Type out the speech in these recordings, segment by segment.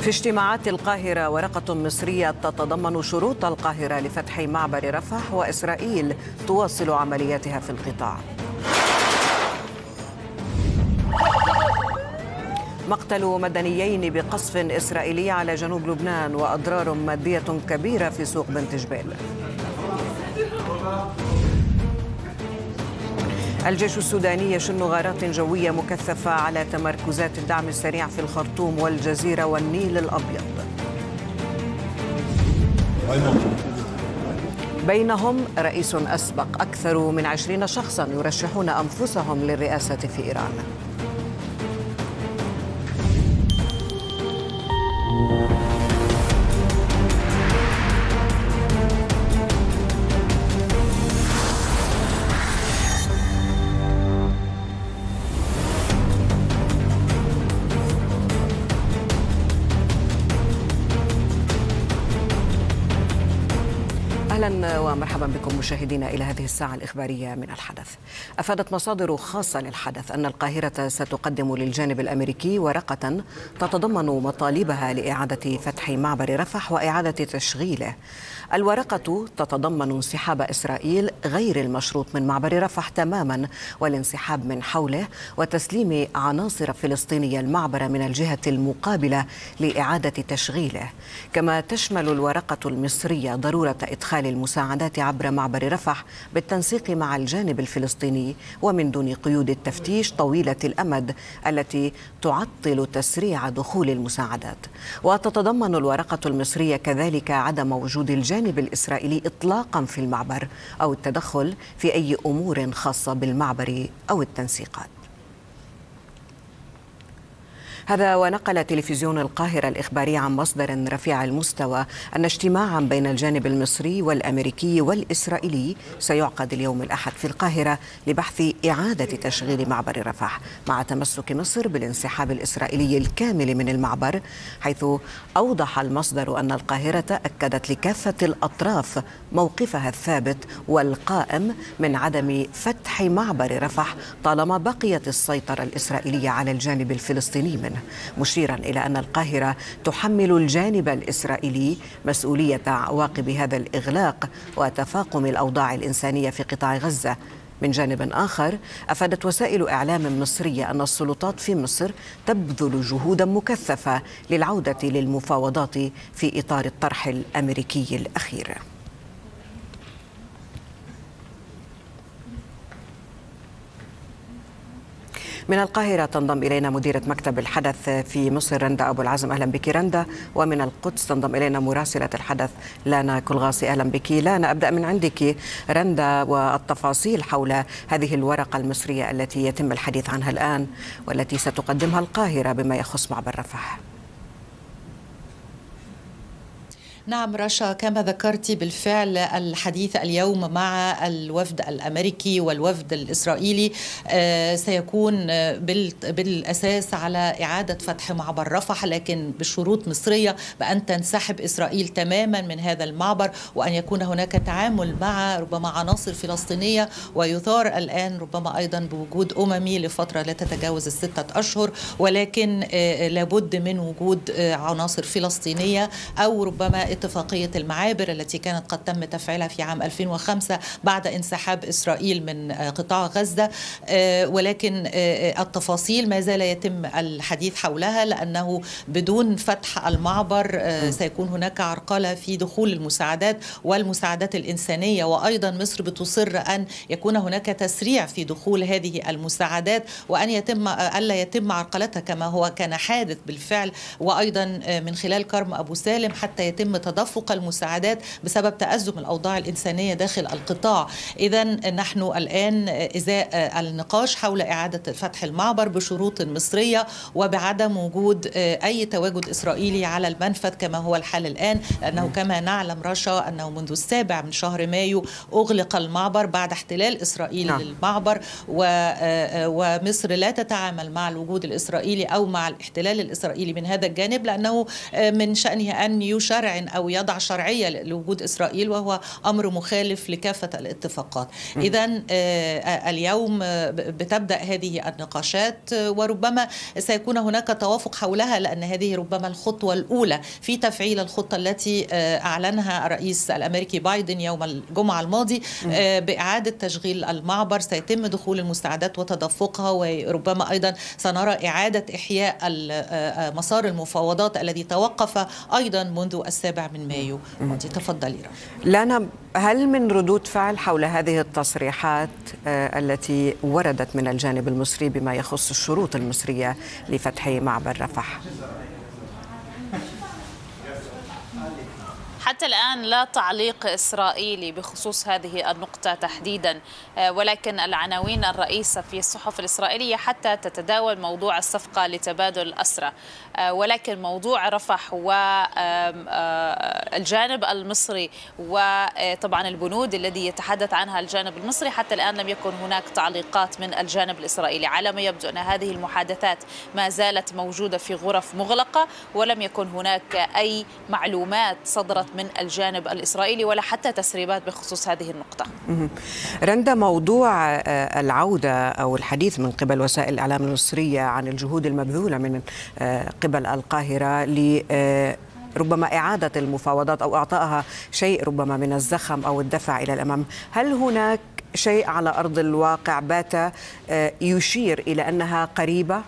اجتماعات القاهرة ورقة مصرية تتضمن شروط القاهرة لفتح معبر رفح، وإسرائيل تواصل عملياتها في القطاع. مقتل مدنيين بقصف إسرائيلي على جنوب لبنان وأضرار مادية كبيرة في سوق بنت جبيل. الجيش السوداني يشن غارات جوية مكثفة على تمركزات الدعم السريع في الخرطوم والجزيرة والنيل الأبيض. بينهم رئيس أسبق. أكثر من 20 شخصا يرشحون أنفسهم للرئاسة في إيران. أهلا ومرحبا بكم مشاهدينا إلى هذه الساعة الإخبارية من الحدث. أفادت مصادر خاصة للحدث أن القاهرة ستقدم للجانب الأمريكي ورقة تتضمن مطالبها لإعادة فتح معبر رفح وإعادة تشغيله. الورقة تتضمن انسحاب إسرائيل غير المشروط من معبر رفح تماما والانسحاب من حوله وتسليم عناصر فلسطينية المعبر من الجهة المقابلة لإعادة تشغيله. كما تشمل الورقة المصرية ضرورة إدخال المساعدات عبر معبر رفح بالتنسيق مع الجانب الفلسطيني ومن دون قيود التفتيش طويلة الأمد التي تعطل تسريع دخول المساعدات. وتتضمن الورقة المصرية كذلك عدم وجود الجانب الإسرائيلي إطلاقا في المعبر أو التدخل في أي أمور خاصة بالمعبر أو التنسيقات. هذا ونقل تلفزيون القاهرة الإخباري عن مصدر رفيع المستوى أن اجتماعا بين الجانب المصري والأمريكي والإسرائيلي سيعقد اليوم الأحد في القاهرة لبحث إعادة تشغيل معبر رفح، مع تمسك مصر بالانسحاب الإسرائيلي الكامل من المعبر، حيث أوضح المصدر أن القاهرة أكدت لكافة الأطراف موقفها الثابت والقائم من عدم فتح معبر رفح طالما بقيت السيطرة الإسرائيلية على الجانب الفلسطيني منه، مشيرا إلى أن القاهرة تحمل الجانب الإسرائيلي مسؤولية عواقب هذا الإغلاق وتفاقم الأوضاع الإنسانية في قطاع غزة. من جانب آخر، أفادت وسائل إعلام مصرية أن السلطات في مصر تبذل جهودا مكثفة للعودة للمفاوضات في إطار الطرح الأمريكي الأخير. من القاهرة تنضم إلينا مديرة مكتب الحدث في مصر رندا أبو العزم. أهلا بك رندا. ومن القدس تنضم إلينا مراسلة الحدث لانا كلغاسي. أهلا بك لانا. أبدأ من عندك رندا والتفاصيل حول هذه الورقة المصرية التي يتم الحديث عنها الآن والتي ستقدمها القاهرة بما يخص معبر رفح. نعم رشا، كما ذكرت بالفعل الحديث اليوم مع الوفد الأمريكي والوفد الإسرائيلي سيكون بالأساس على إعادة فتح معبر رفح، لكن بشروط مصرية بأن تنسحب إسرائيل تماما من هذا المعبر وأن يكون هناك تعامل مع ربما عناصر فلسطينية، ويثار الآن ربما أيضا بوجود أممي لفترة لا تتجاوز 6 أشهر، ولكن لابد من وجود عناصر فلسطينية أو ربما اتفاقية المعابر التي كانت قد تم تفعيلها في عام 2005 بعد انسحاب إسرائيل من قطاع غزة، ولكن التفاصيل ما زال يتم الحديث حولها، لأنه بدون فتح المعبر سيكون هناك عرقلة في دخول المساعدات والمساعدات الإنسانية، وأيضا مصر بتصر أن يكون هناك تسريع في دخول هذه المساعدات وأن ألا يتم عرقلتها كما هو كان حادث بالفعل، وأيضا من خلال كرم أبو سالم حتى يتم تدفق المساعدات بسبب تأزم الأوضاع الإنسانية داخل القطاع. إذن نحن الآن إزاء النقاش حول إعادة فتح المعبر بشروط مصرية وبعدم وجود أي تواجد إسرائيلي على المنفذ كما هو الحال الآن، لأنه كما نعلم رشا أنه منذ 7 من شهر مايو أغلق المعبر بعد احتلال إسرائيل للمعبر، ومصر لا تتعامل مع الوجود الإسرائيلي أو مع الاحتلال الإسرائيلي من هذا الجانب، لأنه من شأنه أن يشرعن أو يضع شرعية لوجود إسرائيل، وهو أمر مخالف لكافة الاتفاقات. إذن اليوم بتبدأ هذه النقاشات، وربما سيكون هناك توافق حولها، لأن هذه ربما الخطوة الأولى في تفعيل الخطة التي أعلنها الرئيس الأمريكي بايدن يوم الجمعة الماضي بإعادة تشغيل المعبر. سيتم دخول المستعدات وتدفقها، وربما أيضا سنرى إعادة إحياء مسار المفاوضات الذي توقف أيضا منذ 7 مايو. تفضلي لانا، هل من ردود فعل حول هذه التصريحات التي وردت من الجانب المصري بما يخص الشروط المصرية لفتح معبر رفح؟ حتى الآن لا تعليق إسرائيلي بخصوص هذه النقطة تحديدا، ولكن العناوين الرئيسة في الصحف الإسرائيلية حتى تتداول موضوع الصفقة لتبادل الأسرى، ولكن موضوع رفح والجانب المصري وطبعا البنود الذي يتحدث عنها الجانب المصري حتى الآن لم يكن هناك تعليقات من الجانب الإسرائيلي. على ما يبدو أن هذه المحادثات ما زالت موجودة في غرف مغلقة، ولم يكن هناك أي معلومات صدرت من الجانب الإسرائيلي ولا حتى تسريبات بخصوص هذه النقطة. رندا، موضوع العودة أو الحديث من قبل وسائل الإعلام المصرية عن الجهود المبذولة من قبل القاهرة ربما إعادة المفاوضات أو إعطائها شيء ربما من الزخم أو الدفع إلى الأمام، هل هناك شيء على أرض الواقع بات يشير إلى أنها قريبة؟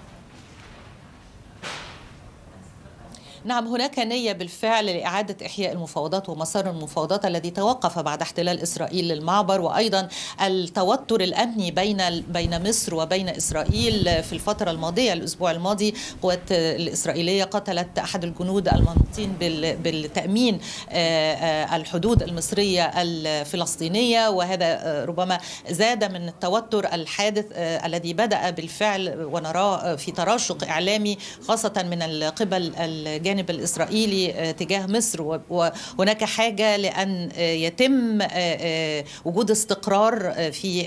نعم، هناك نية بالفعل لإعادة إحياء المفاوضات ومسار المفاوضات الذي توقف بعد احتلال إسرائيل للمعبر، وأيضا التوتر الأمني بين مصر وبين إسرائيل. في الفترة الماضية الأسبوع الماضي القوات الإسرائيلية قتلت أحد الجنود المنوطين بالتأمين الحدود المصرية الفلسطينية، وهذا ربما زاد من التوتر الحادث الذي بدأ بالفعل ونراه في تراشق إعلامي خاصة من قبل الجانب الإسرائيلي تجاه مصر. وهناك حاجة لأن يتم وجود استقرار في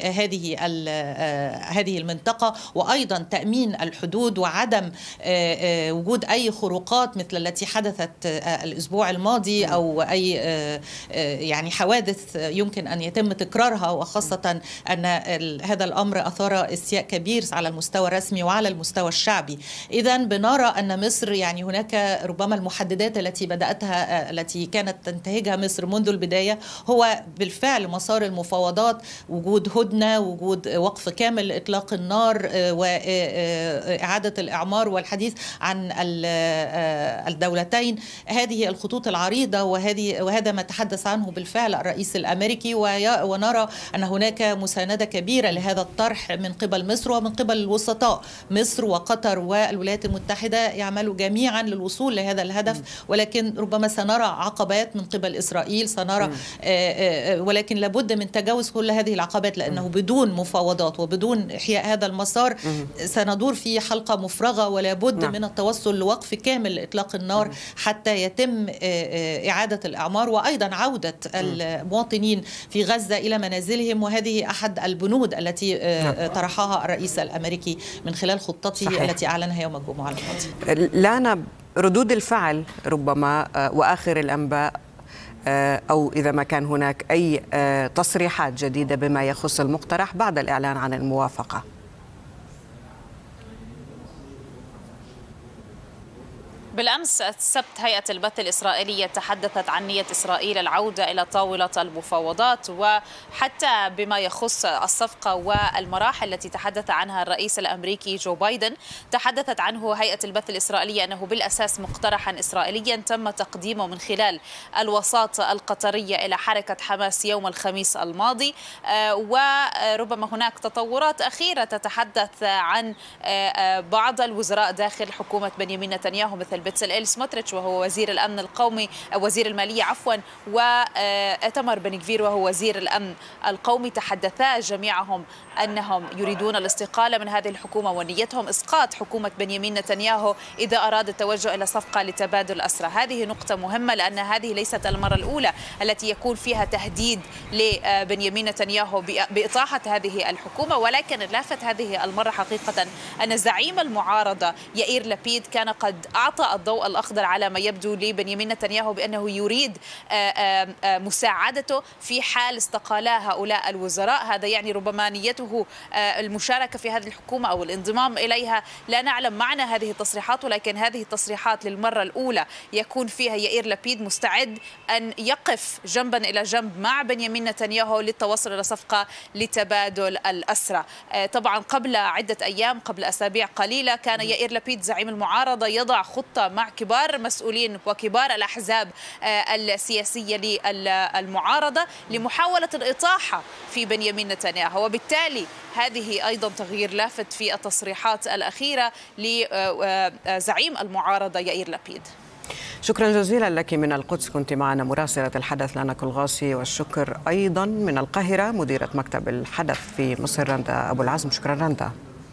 هذه المنطقة، وأيضا تأمين الحدود وعدم وجود أي خروقات مثل التي حدثت الأسبوع الماضي أو أي يعني حوادث يمكن أن يتم تكرارها، وخاصة أن هذا الأمر أثار استياء كبير على المستوى الرسمي وعلى المستوى الشعبي. إذن بنرى أن مصر يعني هناك ربما المحددات التي كانت تنتهجها مصر منذ البداية هو بالفعل مسار المفاوضات، وجود هدنة، وجود وقف كامل لإطلاق النار وإعادة الإعمار والحديث عن الدولتين. هذه الخطوط العريضة وهذا ما تحدث عنه بالفعل الرئيس الأمريكي، ونرى أن هناك مساندة كبيرة لهذا الطرح من قبل مصر ومن قبل الوسطاء. مصر وقطر والولايات المتحدة يعملوا جميعا للوصول لهذا الهدف، ولكن ربما سنرى عقبات من قبل إسرائيل، سنرى ولكن لابد من تجاوز كل هذه العقبات، لأنه بدون مفاوضات وبدون إحياء هذا المسار سندور في حلقة مفرغة، ولا بد من التوصل لوقف كامل لإطلاق النار حتى يتم إعادة الإعمار وأيضا عودة المواطنين في غزة إلى منازلهم. وهذه أحد البنود التي طرحها الرئيس الأمريكي من خلال خطته التي أعلنها يوم الجمعة الماضي. لانا، ردود الفعل ربما وآخر الأنباء أو إذا ما كان هناك أي تصريحات جديدة بما يخص المقترح بعد الإعلان عن الموافقة؟ بالأمس السبت هيئة البث الإسرائيلية تحدثت عن نية إسرائيل العودة إلى طاولة المفاوضات، وحتى بما يخص الصفقة والمراحل التي تحدث عنها الرئيس الأمريكي جو بايدن تحدثت عنه هيئة البث الإسرائيلية أنه بالأساس مقترحا إسرائيليا تم تقديمه من خلال الوساطة القطرية إلى حركة حماس يوم الخميس الماضي. وربما هناك تطورات أخيرة تتحدث عن بعض الوزراء داخل حكومة بنيامين نتنياهو مثل بتسليل سموتريتش وهو وزير الأمن القومي وزير المالية وإيتمار بن غفير وهو وزير الأمن القومي، تحدثا جميعهم أنهم يريدون الاستقالة من هذه الحكومة ونيتهم إسقاط حكومة بنيامين نتنياهو إذا أراد التوجه إلى صفقة لتبادل أسرى. هذه نقطة مهمة لأن هذه ليست المرة الأولى التي يكون فيها تهديد لبنيامين نتنياهو بإطاحة هذه الحكومة، ولكن اللافت هذه المرة حقيقة أن زعيم المعارضة يائير لبيد كان قد أعطى الضوء الأخضر على ما يبدو لبنيامين نتنياهو بأنه يريد مساعدته في حال استقالا هؤلاء الوزراء. هذا يعني ربما نيته المشاركة في هذه الحكومة أو الانضمام إليها. لا نعلم معنى هذه التصريحات، ولكن هذه التصريحات للمرة الأولى يكون فيها يائير لبيد مستعد أن يقف جنبا إلى جنب مع بنيامين نتنياهو للتوصل إلى صفقة لتبادل الأسرى. طبعا قبل عدة أيام، قبل أسابيع قليلة، كان يائير لبيد زعيم المعارضة يضع خطة مع كبار المسؤولين وكبار الأحزاب السياسية للمعارضة لمحاولة الإطاحة في بنيامين نتنياهو، وبالتالي هذه أيضا تغيير لافت في التصريحات الأخيرة لزعيم المعارضة يائير لبيد. شكرا جزيلا لك من القدس، كنت معنا مراسلة الحدث لنا كلغاسي، والشكر أيضا من القاهرة مديرة مكتب الحدث في مصر رندا أبو العزم. شكرا رندا.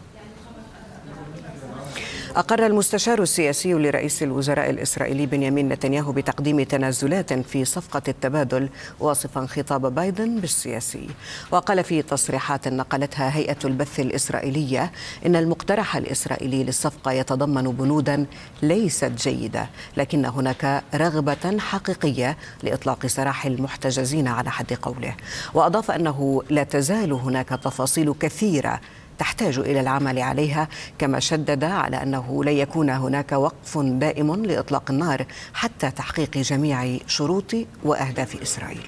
أقر المستشار السياسي لرئيس الوزراء الإسرائيلي بنيامين نتنياهو بتقديم تنازلات في صفقة التبادل، واصفا خطاب بايدن بالسياسي. وقال في تصريحات نقلتها هيئة البث الإسرائيلية إن المقترح الإسرائيلي للصفقة يتضمن بنودا ليست جيدة، لكن هناك رغبة حقيقية لإطلاق سراح المحتجزين على حد قوله. وأضاف أنه لا تزال هناك تفاصيل كثيرة تحتاج إلى العمل عليها، كما شدد على أنه لن يكون هناك وقف دائم لإطلاق النار حتى تحقيق جميع شروط وأهداف إسرائيل.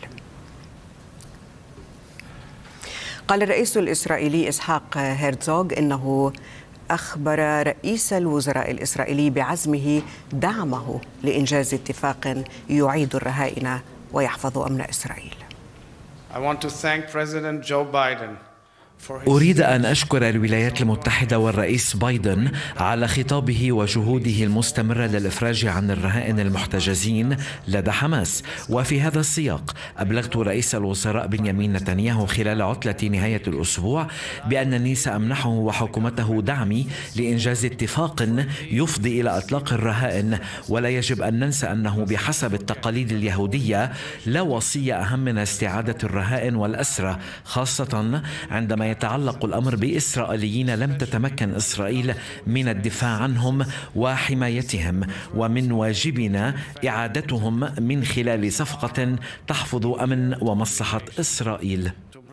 قال الرئيس الإسرائيلي إسحاق هيرتزوغ إنه أخبر رئيس الوزراء الإسرائيلي بعزمه دعمه لإنجاز اتفاق يعيد الرهائن ويحفظ أمن إسرائيل. I want to thank President Joe Biden. أريد أن أشكر الولايات المتحدة والرئيس بايدن على خطابه وجهوده المستمرة للإفراج عن الرهائن المحتجزين لدى حماس. وفي هذا السياق أبلغت رئيس الوزراء بنيامين نتنياهو خلال عطلة نهاية الأسبوع بأنني سأمنحه وحكومته دعمي لإنجاز اتفاق يفضي إلى إطلاق الرهائن. ولا يجب أن ننسى أنه بحسب التقاليد اليهودية لا وصية أهم من استعادة الرهائن والأسرى، خاصة عندما يتعلق الأمر بإسرائيليين لم تتمكن إسرائيل من الدفاع عنهم وحمايتهم، ومن واجبنا إعادتهم من خلال صفقة تحفظ أمن ومصلحة إسرائيل.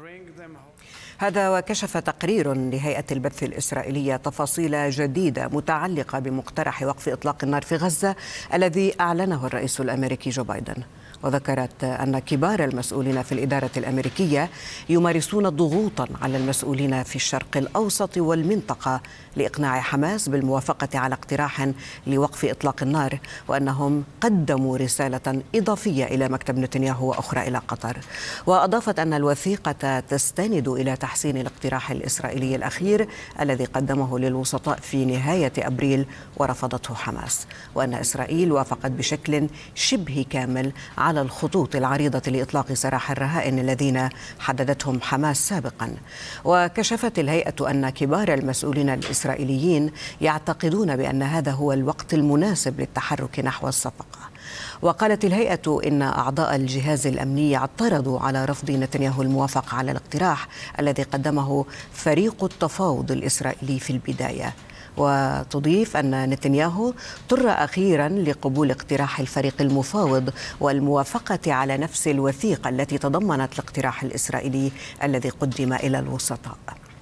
هذا وكشف تقرير لهيئة البث الإسرائيلية تفاصيل جديدة متعلقة بمقترح وقف إطلاق النار في غزة الذي أعلنه الرئيس الأمريكي جو بايدن. وذكرت أن كبار المسؤولين في الإدارة الأمريكية يمارسون ضغوطا على المسؤولين في الشرق الأوسط والمنطقة لإقناع حماس بالموافقة على اقتراح لوقف إطلاق النار، وأنهم قدموا رسالة إضافية إلى مكتب نتنياهو وأخرى إلى قطر. وأضافت أن الوثيقة تستند إلى تحسين الاقتراح الإسرائيلي الأخير الذي قدمه للوسطاء في نهاية أبريل ورفضته حماس، وأن إسرائيل وافقت بشكل شبه كامل على الخطوط العريضة لإطلاق سراح الرهائن الذين حددتهم حماس سابقا. وكشفت الهيئة أن كبار المسؤولين الإسرائيليين يعتقدون بأن هذا هو الوقت المناسب للتحرك نحو الصفقة. وقالت الهيئة إن أعضاء الجهاز الأمني اعترضوا على رفض نتنياهو الموافقة على الاقتراح الذي قدمه فريق التفاوض الإسرائيلي في البداية. وتضيف أن نتنياهو اضطر أخيرا لقبول اقتراح الفريق المفاوض والموافقة على نفس الوثيقة التي تضمنت الاقتراح الإسرائيلي الذي قدم إلى الوسطاء.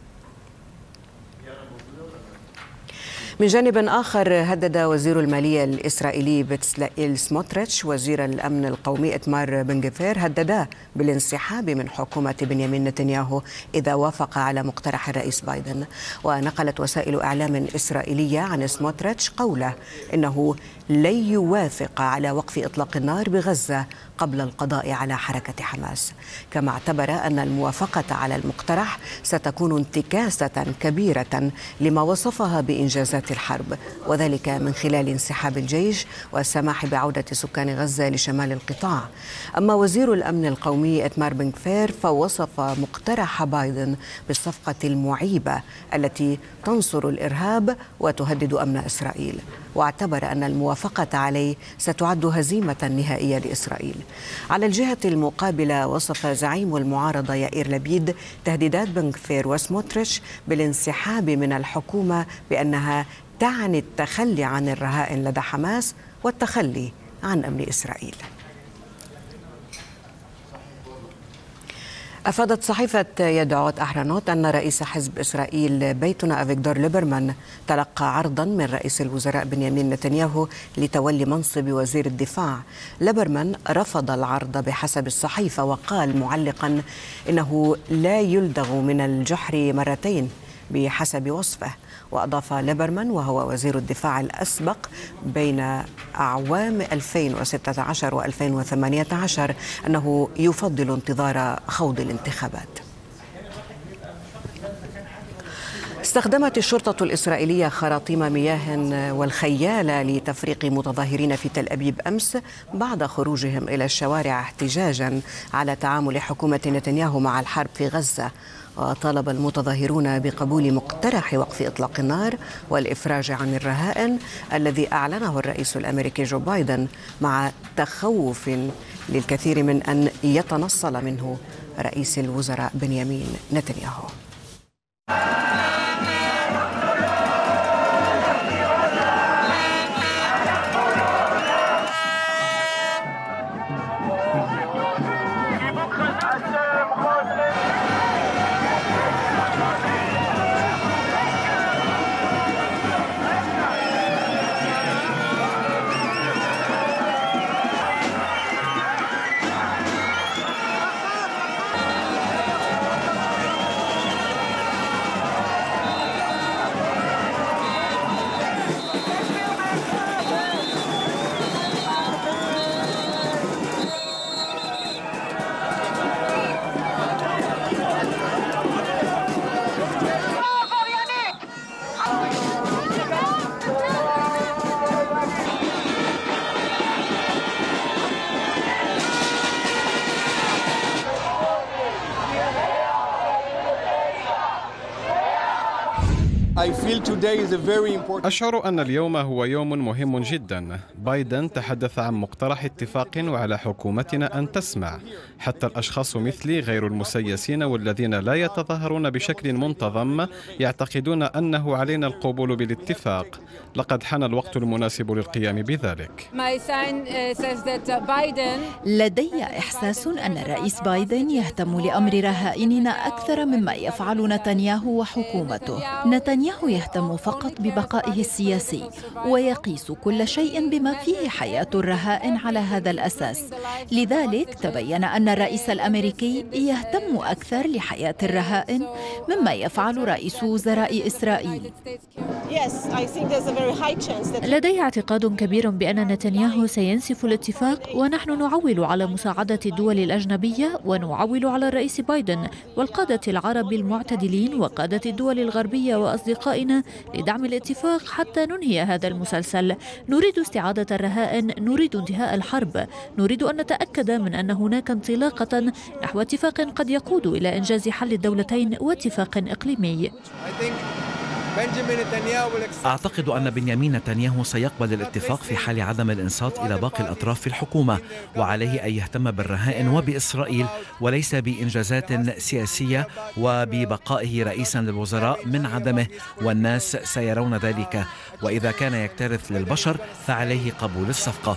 من جانب آخر، هدد وزير المالية الإسرائيلي بتسلائيل سموتريتش وزير الأمن القومي إتمار بن غفير هددا بالانسحاب من حكومة بنيامين نتنياهو إذا وافق على مقترح الرئيس بايدن. ونقلت وسائل إعلام إسرائيلية عن سموتريتش قوله إنه لن يوافق على وقف إطلاق النار بغزة قبل القضاء على حركة حماس. كما اعتبر أن الموافقة على المقترح ستكون انتكاسة كبيرة لما وصفها بإنجازات الحرب، وذلك من خلال انسحاب الجيش والسماح بعودة سكان غزة لشمال القطاع. أما وزير الأمن القومي إتمار بن غفير فوصف مقترح بايدن بالصفقة المعيبة التي تنصر الإرهاب وتهدد أمن إسرائيل، واعتبر أن الموافقة عليه ستعد هزيمة نهائية لإسرائيل. على الجهة المقابلة، وصف زعيم المعارضة يائير لبيد تهديدات بن غفير وسموتريتش بالانسحاب من الحكومة بأنها تعني التخلي عن الرهائن لدى حماس والتخلي عن أمن إسرائيل. أفادت صحيفة يدعوت أحرنوت أن رئيس حزب إسرائيل بيتنا أفيغدور ليبرمان تلقى عرضا من رئيس الوزراء بنيامين نتنياهو لتولي منصب وزير الدفاع. ليبرمان رفض العرض بحسب الصحيفة وقال معلقا إنه لا يلدغ من الجحر مرتين بحسب وصفه. وأضاف ليبرمان وهو وزير الدفاع الأسبق بين أعوام 2016 و2018 أنه يفضل انتظار خوض الانتخابات. استخدمت الشرطة الإسرائيلية خراطيم مياه والخيالة لتفريق متظاهرين في تل أبيب أمس بعد خروجهم إلى الشوارع احتجاجا على تعامل حكومة نتنياهو مع الحرب في غزة. وطالب المتظاهرون بقبول مقترح وقف إطلاق النار والإفراج عن الرهائن الذي أعلنه الرئيس الأمريكي جو بايدن، مع تخوف للكثير من أن يتنصل منه رئيس الوزراء بنيامين نتنياهو. أشعر أن اليوم هو يوم مهم جدا. بايدن تحدث عن مقترح اتفاق وعلى حكومتنا أن تسمع حتى الأشخاص مثلي غير المسيسين والذين لا يتظاهرون بشكل منتظم يعتقدون أنه علينا القبول بالاتفاق. لقد حان الوقت المناسب للقيام بذلك. لدي إحساس أن الرئيس بايدن يهتم لأمر رهائننا أكثر مما يفعل نتنياهو وحكومته. نتنياهو يهتم فقط ببقائه السياسي ويقيس كل شيء بما فيه حياة الرهائن على هذا الأساس. لذلك تبين أن الرئيس الأمريكي يهتم أكثر لحياة الرهائن مما يفعل رئيس وزراء إسرائيل. لدي اعتقاد كبير بأن نتنياهو سينسف الاتفاق، ونحن نعول على مساعدة الدول الأجنبية ونعول على الرئيس بايدن والقادة العرب المعتدلين وقادة الدول الغربية وأصدقائنا لدعم الاتفاق حتى ننهي هذا المسلسل. نريد استعادة الرهائن، نريد انتهاء الحرب، نريد أن نتأكد من أن هناك انطلاقة نحو اتفاق قد يقود إلى إنجاز حل الدولتين واتفاق إقليمي. أعتقد أن بنيامين نتنياهو سيقبل الاتفاق في حال عدم الإنصات إلى باقي الأطراف في الحكومة، وعليه أن يهتم بالرهائن وبإسرائيل وليس بإنجازات سياسية وببقائه رئيسا للوزراء من عدمه، والناس سيرون ذلك. وإذا كان يكترث للبشر فعليه قبول الصفقة.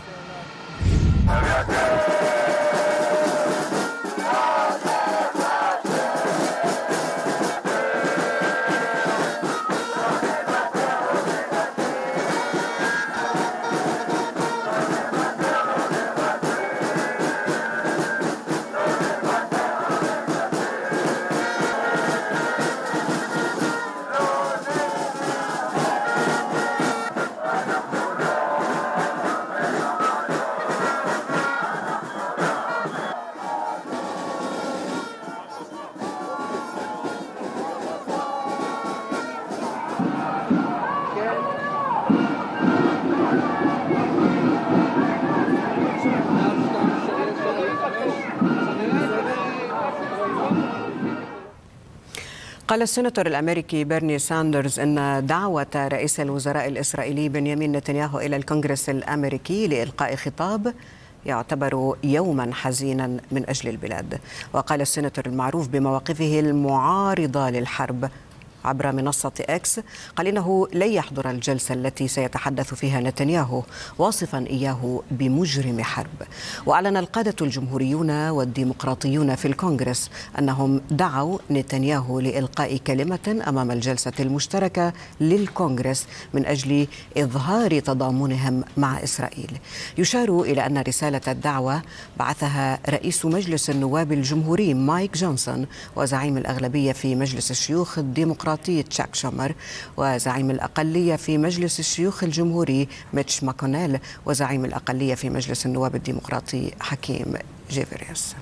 قال السيناتور الأمريكي بيرني ساندرز أن دعوة رئيس الوزراء الإسرائيلي بنيامين نتنياهو إلى الكونغرس الأمريكي لإلقاء خطاب يعتبر يوما حزينا من أجل البلاد. وقال السيناتور المعروف بمواقفه المعارضة للحرب عبر منصة إكس قال إنه لن يحضر الجلسة التي سيتحدث فيها نتنياهو، واصفا إياه بمجرم حرب. وأعلن القادة الجمهوريون والديمقراطيون في الكونغرس أنهم دعوا نتنياهو لإلقاء كلمة أمام الجلسة المشتركة للكونغرس من أجل إظهار تضامنهم مع إسرائيل. يشار إلى أن رسالة الدعوة بعثها رئيس مجلس النواب الجمهوري مايك جونسون وزعيم الأغلبية في مجلس الشيوخ الديمقراطي تشاك شومر وزعيم الأقلية في مجلس الشيوخ الجمهوري ميتش ماكونيل وزعيم الأقلية في مجلس النواب الديمقراطي حكيم جيفريس.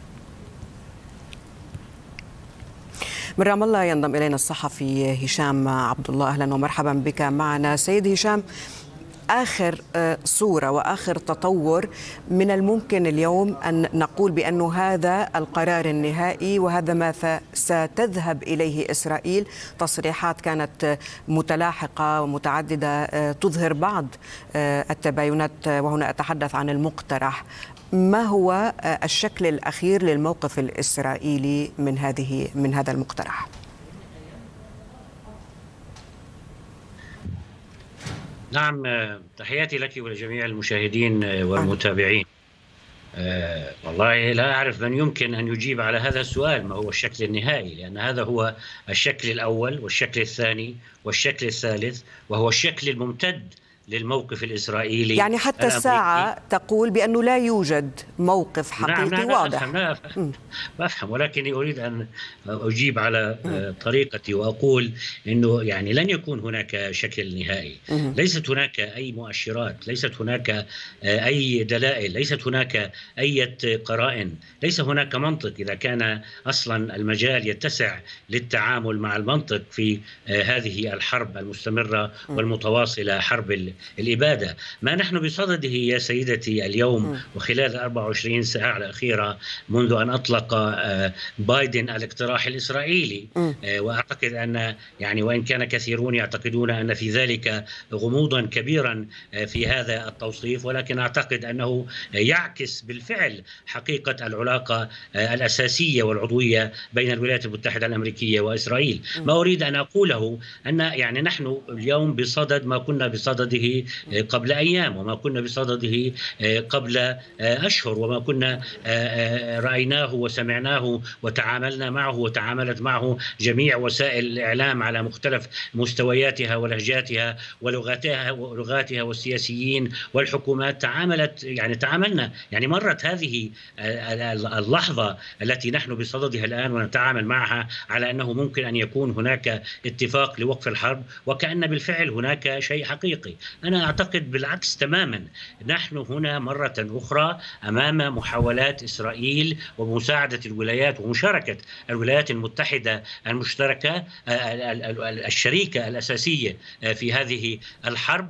من رام الله ينضم إلينا الصحفي هشام عبد الله. أهلا ومرحبا بك معنا سيد هشام. آخر صورة وآخر تطور من الممكن اليوم أن نقول بأن هذا القرار النهائي وهذا ما ستذهب إليه إسرائيل. تصريحات كانت متلاحقة ومتعددة تظهر بعض التباينات، وهنا أتحدث عن المقترح. ما هو الشكل الأخير للموقف الإسرائيلي من هذا المقترح؟ نعم، تحياتي لك ولجميع المشاهدين والمتابعين. والله لا أعرف من يمكن أن يجيب على هذا السؤال، ما هو الشكل النهائي، لأن هذا هو الشكل الأول والشكل الثاني والشكل الثالث، وهو الشكل الممتد للموقف الإسرائيلي. يعني حتى الساعة تقول بأنه لا يوجد موقف حقيقي واضح. أفهم، ولكني أريد أن أجيب على طريقتي وأقول أنه يعني لن يكون هناك شكل نهائي. ليست هناك أي مؤشرات، ليست هناك أي دلائل، ليست هناك أي قرائن، ليس هناك منطق. إذا كان أصلا المجال يتسع للتعامل مع المنطق في هذه الحرب المستمرة والمتواصلة، حرب الإبادة. ما نحن بصدده يا سيدتي اليوم وخلال 24 ساعة الأخيرة منذ أن أطلق بايدن الاقتراح الإسرائيلي، وأعتقد أن يعني وإن كان كثيرون يعتقدون أن في ذلك غموضا كبيرا في هذا التوصيف، ولكن أعتقد أنه يعكس بالفعل حقيقة العلاقة الأساسية والعضوية بين الولايات المتحدة الأمريكية وإسرائيل. ما أريد أن أقوله أن يعني نحن اليوم بصدد ما كنا بصدده قبل أيام، وما كنا بصدده قبل أشهر، وما كنا رأيناه وسمعناه وتعاملنا معه وتعاملت معه جميع وسائل الإعلام على مختلف مستوياتها ولهجاتها ولغاتها والسياسيين والحكومات تعاملنا يعني مرت هذه اللحظة التي نحن بصددها الآن ونتعامل معها على أنه ممكن أن يكون هناك اتفاق لوقف الحرب، وكأن بالفعل هناك شيء حقيقي. أنا أعتقد بالعكس تماما، نحن هنا مرة أخرى أمام محاولات إسرائيل ومساعدة الولايات ومشاركة الولايات المتحدة المشتركة الشريكة الأساسية في هذه الحرب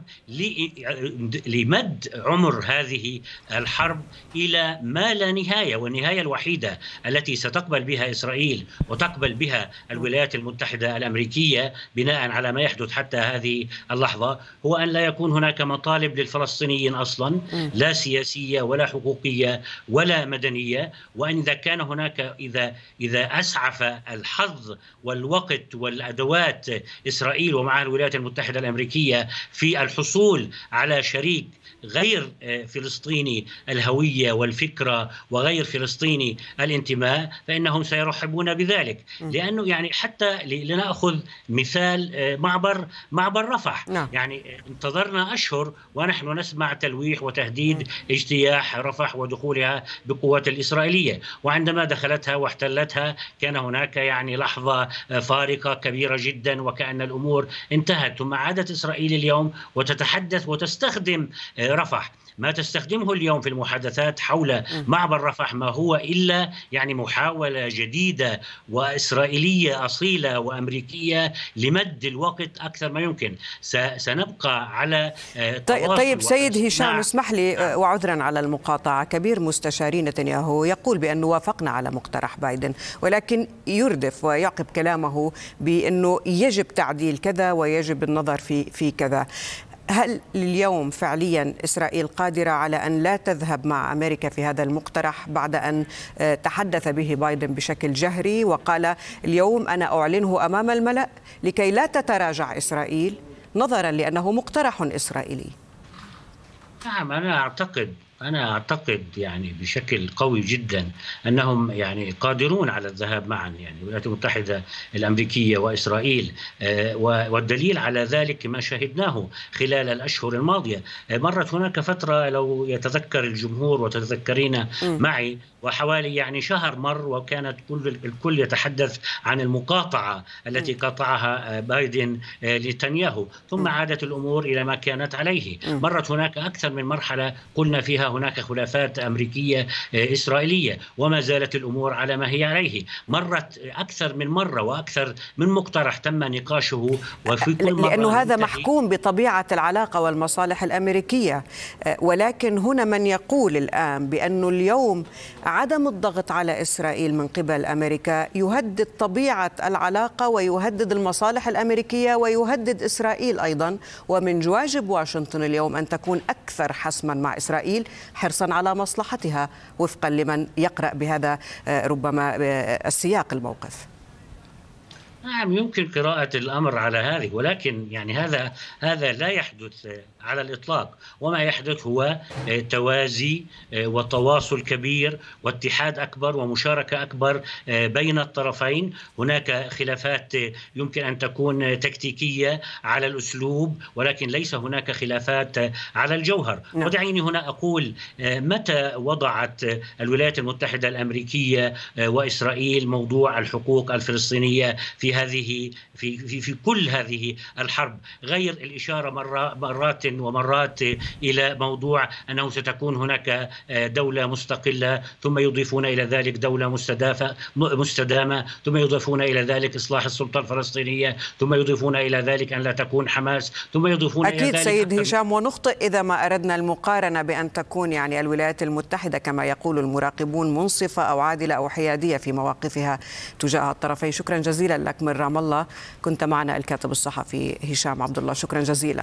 لمد عمر هذه الحرب إلى ما لا نهاية. والنهاية الوحيدة التي ستقبل بها إسرائيل وتقبل بها الولايات المتحدة الأمريكية بناء على ما يحدث حتى هذه اللحظة هو أن لا يكون هناك مطالب للفلسطينيين أصلا، لا سياسية ولا حقوقية ولا مدنية. وأن إذا كان هناك إذا أسعف الحظ والوقت والأدوات إسرائيل ومعها الولايات المتحدة الأمريكية في الحصول على شريك غير فلسطيني الهوية والفكرة وغير فلسطيني الانتماء، فإنهم سيرحبون بذلك. لأنه يعني حتى لنأخذ مثال معبر رفح، يعني انتظرنا أشهر ونحن نسمع تلويح وتهديد اجتياح رفح ودخولها بالقوات الإسرائيلية، وعندما دخلتها واحتلتها كان هناك يعني لحظة فارقة كبيرة جدا وكأن الأمور انتهت. ثم عادت إسرائيل اليوم وتتحدث وتستخدم رفح. ما تستخدمه اليوم في المحادثات حول معبر رفح ما هو إلا يعني محاولة جديدة وإسرائيلية أصيلة وأمريكية لمد الوقت أكثر ما يمكن. سنبقى على طيب سيد هشام، اسمح لي وعذرا على المقاطعة. كبير مستشاري نتنياهو يقول بأنه وافقنا على مقترح بايدن، ولكن يردف ويعقب كلامه بأنه يجب تعديل كذا ويجب النظر في كذا. هل اليوم فعليا إسرائيل قادرة على أن لا تذهب مع أمريكا في هذا المقترح بعد أن تحدث به بايدن بشكل جهري وقال اليوم أنا أعلنه أمام الملأ لكي لا تتراجع إسرائيل نظرا لأنه مقترح إسرائيلي؟ نعم، أنا أعتقد يعني بشكل قوي جدا أنهم يعني قادرون على الذهاب معا، يعني الولايات المتحدة الأمريكية وإسرائيل، والدليل على ذلك ما شاهدناه خلال الأشهر الماضية. مرت هناك فترة لو يتذكر الجمهور وتتذكرين معي، وحوالي يعني شهر مر وكانت الكل يتحدث عن المقاطعة التي قاطعها بايدن لنتنياهو، ثم عادت الأمور إلى ما كانت عليه. مرت هناك أكثر من مرحلة قلنا فيها هناك خلافات أمريكية إسرائيلية، وما زالت الأمور على ما هي عليه. مرت أكثر من مرة وأكثر من مقترح تم نقاشه، وفي كل مرة لأنه هذا محكوم بطبيعة العلاقة والمصالح الأمريكية. ولكن هنا من يقول الآن بأنه اليوم عدم الضغط على إسرائيل من قبل أمريكا يهدد طبيعة العلاقة ويهدد المصالح الأمريكية ويهدد إسرائيل أيضا، ومن واجب واشنطن اليوم أن تكون أكثر حسما مع إسرائيل حرصا على مصلحتها وفقا لمن يقرأ بهذا ربما السياق الموقف. نعم، يمكن قراءة الأمر على هذه، ولكن يعني هذا لا يحدث على الإطلاق. وما يحدث هو توازي وتواصل كبير واتحاد أكبر ومشاركة أكبر بين الطرفين. هناك خلافات يمكن أن تكون تكتيكية على الأسلوب، ولكن ليس هناك خلافات على الجوهر. ودعيني هنا أقول متى وضعت الولايات المتحدة الأمريكية وإسرائيل موضوع الحقوق الفلسطينية في كل هذه الحرب، غير الإشارة مرات ومرات إلى موضوع أنه ستكون هناك دولة مستقلة، ثم يضيفون إلى ذلك دولة مستدامة، ثم يضيفون إلى ذلك إصلاح السلطة الفلسطينية، ثم يضيفون إلى ذلك أن لا تكون حماس، ثم يضيفون إلى ذلك. أكيد سيد هشام، ونخطئ إذا ما أردنا المقارنة بأن تكون يعني الولايات المتحدة كما يقول المراقبون منصفة أو عادلة أو حيادية في مواقفها تجاه الطرفين. شكرا جزيلا لك من رام الله، كنت معنا الكاتب الصحفي هشام عبد الله، شكرا جزيلا.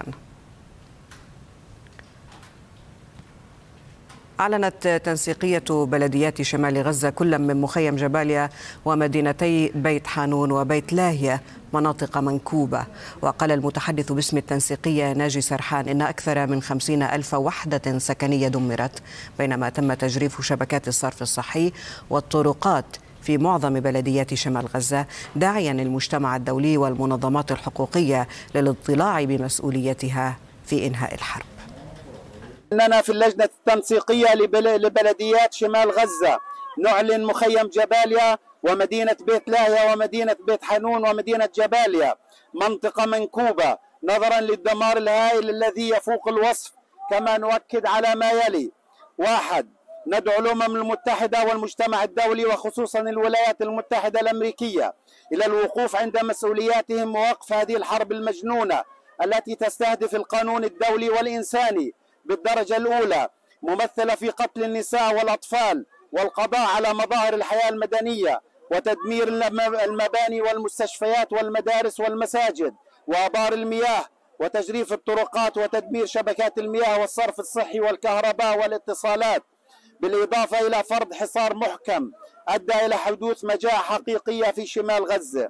أعلنت تنسيقية بلديات شمال غزة كل من مخيم جباليا ومدينتي بيت حانون وبيت لاهية مناطق منكوبة. وقال المتحدث باسم التنسيقية ناجي سرحان إن أكثر من 50,000 وحدة سكنية دمرت، بينما تم تجريف شبكات الصرف الصحي والطرقات في معظم بلديات شمال غزة، داعيا المجتمع الدولي والمنظمات الحقوقية للاطلاع بمسؤوليتها في إنهاء الحرب. أننا في اللجنة التنسيقية لبلديات شمال غزة نعلن مخيم جباليا ومدينة بيت لاهيا ومدينة بيت حانون ومدينة جباليا منطقة منكوبة نظرا للدمار الهائل الذي يفوق الوصف. كما نؤكد على ما يلي: 1. ندعو الأمم المتحدة والمجتمع الدولي وخصوصا الولايات المتحدة الأمريكية إلى الوقوف عند مسؤولياتهم ووقف هذه الحرب المجنونة التي تستهدف القانون الدولي والإنساني بالدرجة الأولى، ممثلة في قتل النساء والأطفال والقضاء على مظاهر الحياة المدنية وتدمير المباني والمستشفيات والمدارس والمساجد وآبار المياه وتجريف الطرقات وتدمير شبكات المياه والصرف الصحي والكهرباء والاتصالات، بالإضافة إلى فرض حصار محكم أدى إلى حدوث مجاعة حقيقية في شمال غزة.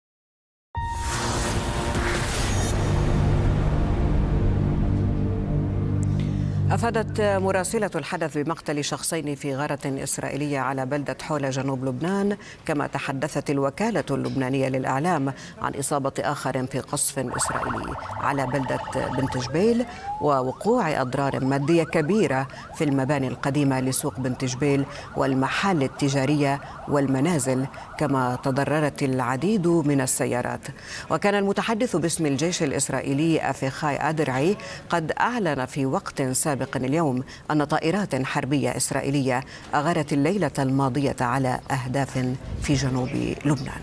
أفادت مراسلة الحدث بمقتل شخصين في غارة إسرائيلية على بلدة حول جنوب لبنان، كما تحدثت الوكالة اللبنانية للإعلام عن إصابة آخر في قصف إسرائيلي على بلدة بنت جبيل، ووقوع أضرار مادية كبيرة في المباني القديمة لسوق بنت جبيل والمحال التجارية والمنازل، كما تضررت العديد من السيارات. وكان المتحدث باسم الجيش الإسرائيلي أفيخاي أدرعي قد أعلن في وقت سابق اليوم أن طائرات حربية إسرائيلية أغارت الليلة الماضية على أهداف في جنوب لبنان.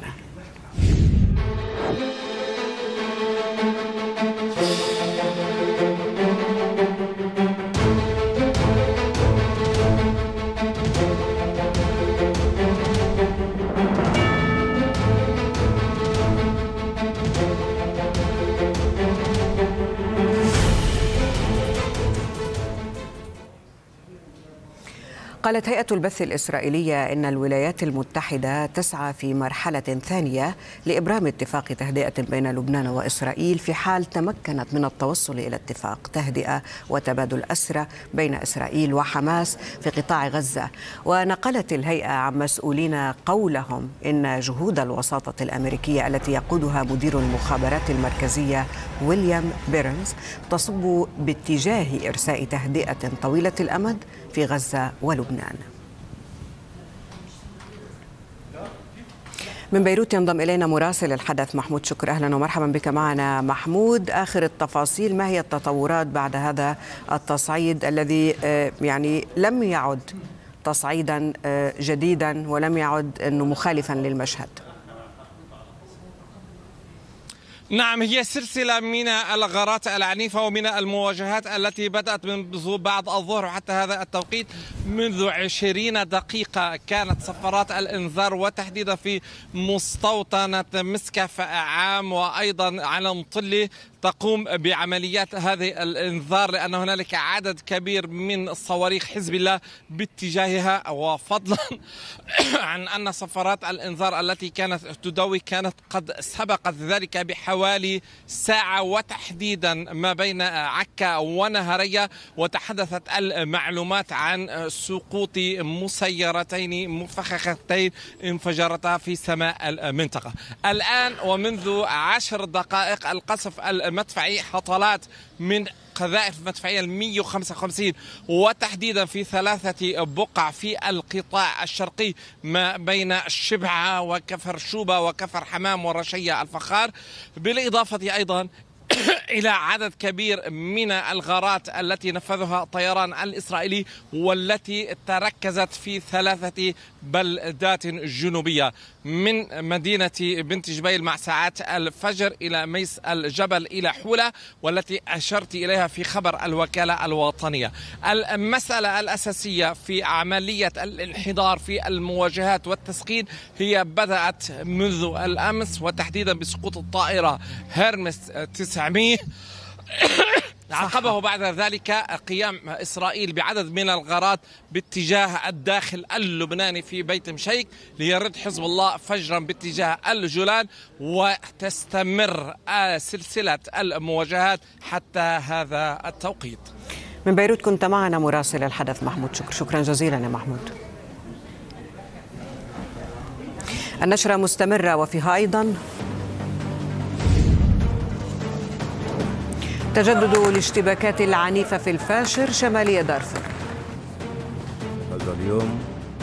قالت هيئة البث الإسرائيلية إن الولايات المتحدة تسعى في مرحلة ثانية لإبرام اتفاق تهدئة بين لبنان وإسرائيل في حال تمكنت من التوصل إلى اتفاق تهدئة وتبادل أسرى بين إسرائيل وحماس في قطاع غزة. ونقلت الهيئة عن مسؤولين قولهم إن جهود الوساطة الأمريكية التي يقودها مدير المخابرات المركزية ويليام بيرنز تصب باتجاه إرساء تهدئة طويلة الأمد في غزة ولبنان. من بيروت ينضم إلينا مراسل الحدث محمود شكر. أهلا ومرحبا بك معنا محمود. آخر التفاصيل، ما هي التطورات بعد هذا التصعيد الذي يعني لم يعد تصعيدا جديدا ولم يعد أنه مخالفا للمشهد؟ نعم، هي سلسلة من الغارات العنيفة ومن المواجهات التي بدأت منذ بعد الظهر وحتى هذا التوقيت. منذ 20 دقيقة كانت صفارات الإنذار وتحديدا في مستوطنة مسكف عام وأيضا على مطلي تقوم بعمليات هذه الإنذار، لأن هنالك عدد كبير من صواريخ حزب الله باتجاهها، وفضلا عن أن صفارات الإنذار التي كانت تدوي كانت قد سبقت ذلك بحوالي ساعة، وتحديدا ما بين عكا ونهرية، وتحدثت المعلومات عن سقوط مسيرتين مفخختين انفجرتا في سماء المنطقة. الآن ومنذ 10 دقائق القصف المدفعي حصلات من قذائف مدفعية 155 وتحديدا في 3 بقع في القطاع الشرقي ما بين شبعة وكفر شوبة وكفر حمام ورشية الفخار، بالإضافة أيضا إلى عدد كبير من الغارات التي نفذها الطيران الإسرائيلي والتي تركزت في 3 بلدات جنوبية، من مدينة بنت جبيل مع ساعات الفجر إلى ميس الجبل إلى حولة، والتي أشرت إليها في خبر الوكالة الوطنية. المسألة الأساسية في عملية الانحدار في المواجهات والتسخين هي بدأت منذ الأمس، وتحديدا بسقوط الطائرة هيرمس 900. عقبه بعد ذلك قيام إسرائيل بعدد من الغارات باتجاه الداخل اللبناني في بيت مشيك ليرد حزب الله فجرا باتجاه الجولان، وتستمر سلسلة المواجهات حتى هذا التوقيت. من بيروت كنت معنا مراسل الحدث محمود شكر. شكرا جزيلا يا محمود. النشرة مستمرة وفيها أيضا تجدد الاشتباكات العنيفة في الفاشر شمالية دارفور. هذا اليوم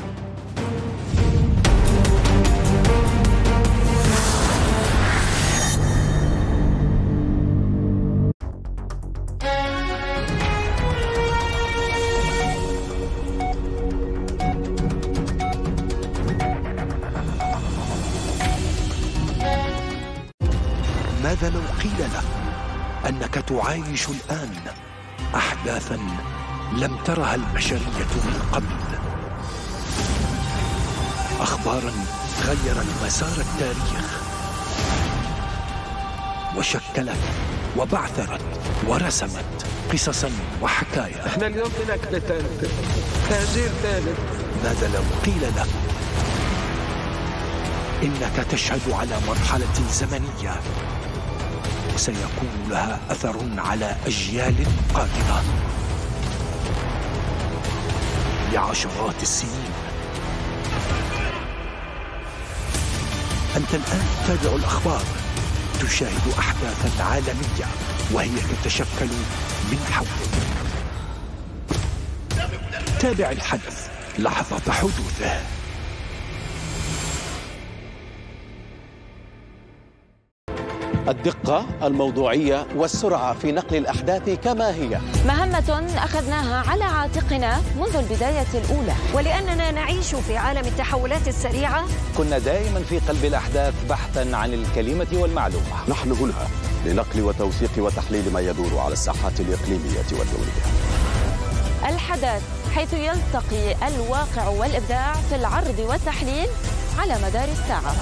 ماذا لو قيل لك أنك تعايش الآن أحداثاً لم ترها البشرية من قبل، أخباراً غيرت مسار التاريخ وشكلت وبعثرت ورسمت قصصاً وحكايا. احنا اليوم في نكبة ثالثة، تهجير ثالث. ماذا لو قيل لك إنك تشهد على مرحلة زمنية سيكون لها أثر على أجيال قادمة لعشرات السنين؟ أنت الآن تتابع الأخبار، تشاهد أحداثاً عالمية وهي تتشكل من حولك. تابع الحدث لحظة حدوثه. الدقة، الموضوعية والسرعة في نقل الأحداث كما هي مهمة أخذناها على عاتقنا منذ البداية الأولى، ولأننا نعيش في عالم التحولات السريعة كنا دائما في قلب الأحداث بحثا عن الكلمة والمعلومة. نحن هنا لنقل وتوثيق وتحليل ما يدور على الساحات الإقليمية والدولية. الحدث حيث يلتقي الواقع والإبداع في العرض والتحليل على مدار الساعة.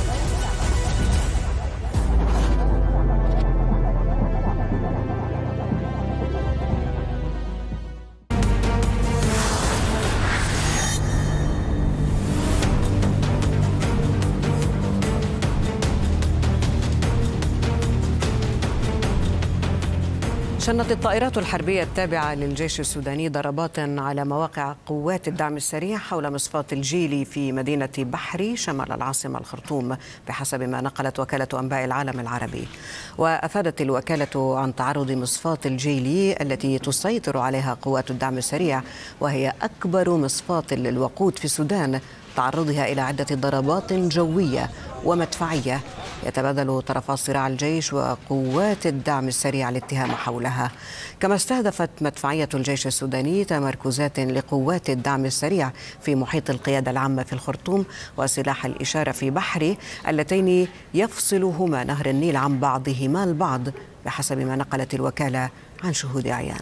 شنت الطائرات الحربية التابعة للجيش السوداني ضربات على مواقع قوات الدعم السريع حول مصفاة الجيلي في مدينة بحري شمال العاصمة الخرطوم بحسب ما نقلت وكالة أنباء العالم العربي. وأفادت الوكالة عن تعرض مصفاة الجيلي التي تسيطر عليها قوات الدعم السريع، وهي أكبر مصفاة للوقود في السودان، تعرضها إلى عدة ضربات جوية ومدفعية يتبادل طرفا صراع الجيش وقوات الدعم السريع الاتهام حولها. كما استهدفت مدفعية الجيش السوداني تمركزات لقوات الدعم السريع في محيط القيادة العامة في الخرطوم وسلاح الإشارة في بحري، اللتين يفصلهما نهر النيل عن بعضهما البعض بحسب ما نقلت الوكالة عن شهود عيان.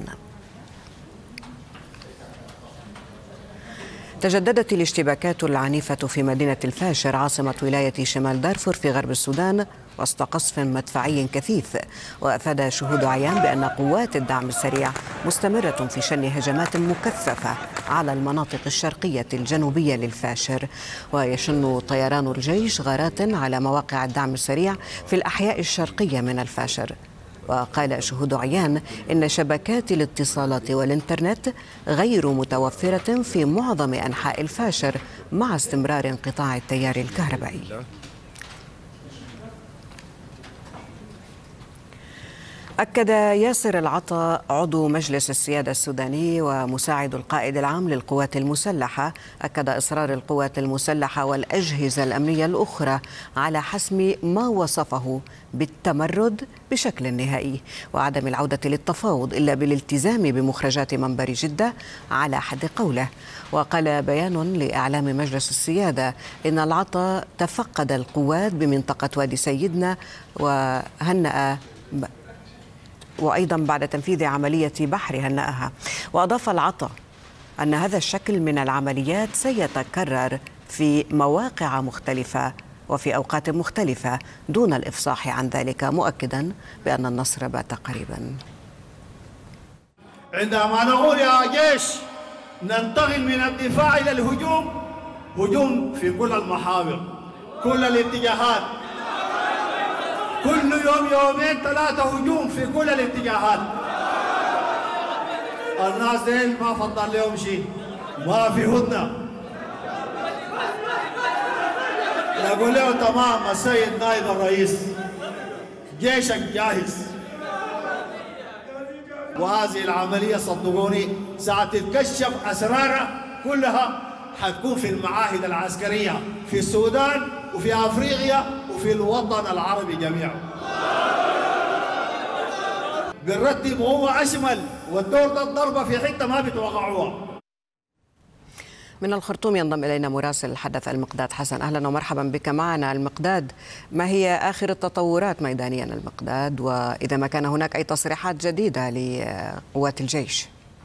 تجددت الاشتباكات العنيفة في مدينة الفاشر عاصمة ولاية شمال دارفور في غرب السودان وسط قصف مدفعي كثيف. وأفاد شهود عيان بأن قوات الدعم السريع مستمرة في شن هجمات مكثفة على المناطق الشرقية الجنوبية للفاشر. ويشن طيران الجيش غارات على مواقع الدعم السريع في الأحياء الشرقية من الفاشر. وقال شهود عيان إن شبكات الاتصالات والإنترنت غير متوفرة في معظم أنحاء الفاشر مع استمرار انقطاع التيار الكهربائي. أكد ياسر العطا عضو مجلس السيادة السوداني ومساعد القائد العام للقوات المسلحة أكد إصرار القوات المسلحة والأجهزة الأمنية الأخرى على حسم ما وصفه بالتمرد بشكل نهائي وعدم العودة للتفاوض إلا بالالتزام بمخرجات منبر جدة على حد قوله. وقال بيان لإعلام مجلس السيادة إن العطا تفقد القوات بمنطقة وادي سيدنا وهنأ وأيضا بعد تنفيذ عملية بحر هنأها. وأضاف العطا أن هذا الشكل من العمليات سيتكرر في مواقع مختلفة وفي أوقات مختلفة دون الإفصاح عن ذلك، مؤكدا بأن النصر بات قريبا. عندما نقول يا جيش ننتقل من الدفاع إلى الهجوم، هجوم في كل المحاور كل الاتجاهات، كل يوم يومين ثلاثة هجوم في كل الاتجاهات. الناس ديل ما فضل لهم شيء، ما في هدنة. نقول له تمام السيد نائب الرئيس جيشك جاهز، وهذه العملية صدقوني ستتكشف أسرارها كلها، حتكون في المعاهد العسكرية في السودان وفي أفريقيا وفي الوطن العربي جميعا. بنرتب هو أشمل والدور ده الضربة في حتة ما بتوقعوها. من الخرطوم ينضم إلينا مراسل الحدث المقداد حسن. أهلا ومرحبا بك معنا. المقداد، ما هي آخر التطورات ميدانيا المقداد، وإذا ما كان هناك أي تصريحات جديدة لقوات الجيش؟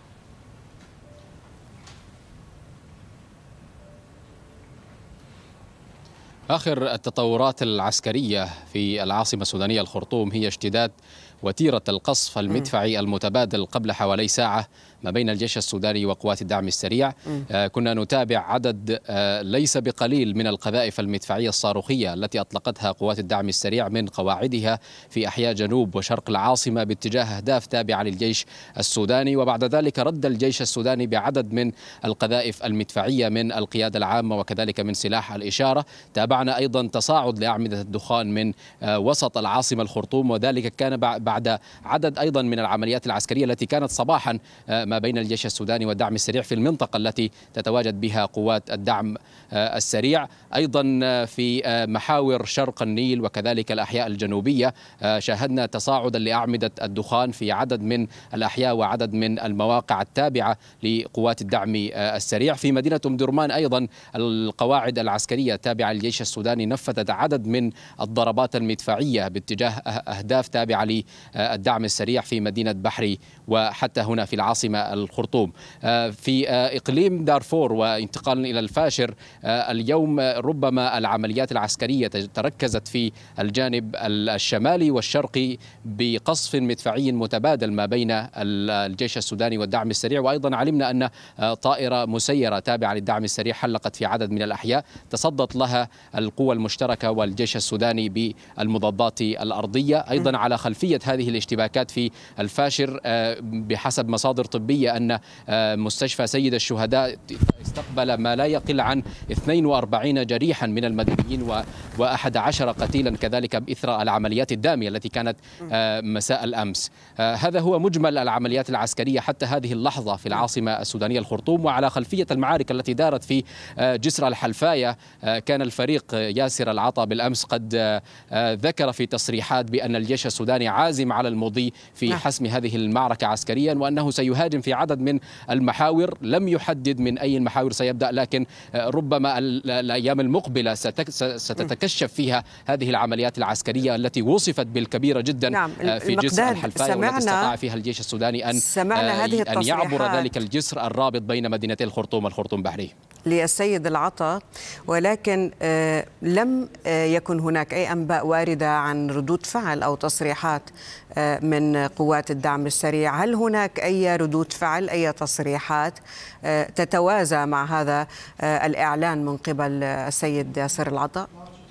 آخر التطورات العسكرية في العاصمة السودانية الخرطوم هي اشتداد وتيرة القصف المدفعي المتبادل قبل حوالي ساعة ما بين الجيش السوداني وقوات الدعم السريع. كنا نتابع عدد ليس بقليل من القذائف المدفعية الصاروخية التي أطلقتها قوات الدعم السريع من قواعدها في أحياء جنوب وشرق العاصمة باتجاه أهداف تابعة للجيش السوداني. وبعد ذلك رد الجيش السوداني بعدد من القذائف المدفعية من القيادة العامة وكذلك من سلاح الإشارة. تابعنا أيضا تصاعد لأعمدة الدخان من وسط العاصمة الخرطوم، وذلك كان بعد عدد أيضا من العمليات العسكرية التي كانت صباحا ما بين الجيش السوداني والدعم السريع في المنطقة التي تتواجد بها قوات الدعم السريع. أيضا في محاور شرق النيل وكذلك الأحياء الجنوبية شاهدنا تصاعدا لأعمدة الدخان في عدد من الأحياء وعدد من المواقع التابعة لقوات الدعم السريع. في مدينة أم درمان أيضا القواعد العسكرية التابعة للجيش السوداني نفذت عدد من الضربات المدفعية باتجاه أهداف تابعة للدعم السريع في مدينة بحري وحتى هنا في العاصمة الخرطوم. في إقليم دارفور وانتقالا إلى الفاشر، اليوم ربما العمليات العسكرية تركزت في الجانب الشمالي والشرقي بقصف مدفعي متبادل ما بين الجيش السوداني والدعم السريع، وأيضا علمنا أن طائرة مسيرة تابعة للدعم السريع حلقت في عدد من الأحياء تصدت لها القوى المشتركة والجيش السوداني بالمضادات الأرضية. أيضا على خلفية هذه الاشتباكات في الفاشر، بحسب مصادر طبية أن مستشفى سيد الشهداء استقبل ما لا يقل عن 42 جريحا من المدنيين و11 قتيلا كذلك بإثر العمليات الدامية التي كانت مساء الأمس. هذا هو مجمل العمليات العسكرية حتى هذه اللحظة في العاصمة السودانية الخرطوم. وعلى خلفية المعارك التي دارت في جسر الحلفاية، كان الفريق ياسر العطا بالأمس قد ذكر في تصريحات بأن الجيش السوداني عازم على المضي في حسم هذه المعركة عسكريا، وأنه سيهاجم في عدد من المحاور. لم يحدد من أي المحاور سيبدأ، لكن ربما الأيام المقبلة ستتكشف فيها هذه العمليات العسكرية التي وصفت بالكبيرة جدا في جسر الحلفاية، والتي استطاع فيها الجيش السوداني أن يعبر ذلك الجسر الرابط بين مدينتي الخرطوم والخرطوم بحري للسيد العطا. ولكن لم يكن هناك أي أنباء واردة عن ردود فعل أو تصريحات من قوات الدعم السريع. هل هناك أي ردود فعل، أي تصريحات تتوازى مع هذا الإعلان من قبل السيد ياسر العطا؟